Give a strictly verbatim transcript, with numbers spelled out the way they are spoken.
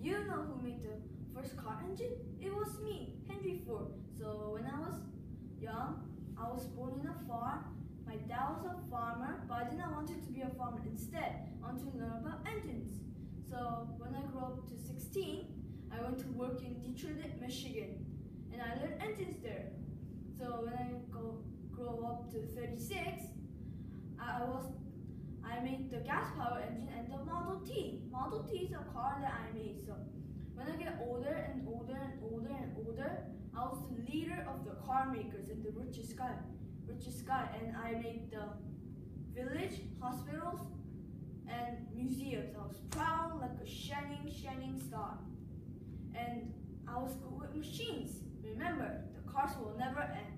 you know who made the first car engine? It was me, Henry Ford. So when I was young, I was born in a farm. My dad was a farmer, but I did not want to be a farmer. Instead, I wanted to learn about engines. So when I grew up to sixteen, I went to work in Detroit, Michigan, and I learned engines there. So when I go grow up to thirty-six, I was I made the gas power engine and the Model T. Model T is a car that I made. So when I get older and older and older and older, I was the leader of the car makers and the richest guy, richest guy, and I made the village, hospitals, and museums. I was proud like a shining, shining star. And I was good with machines. Remember, the cars will never end.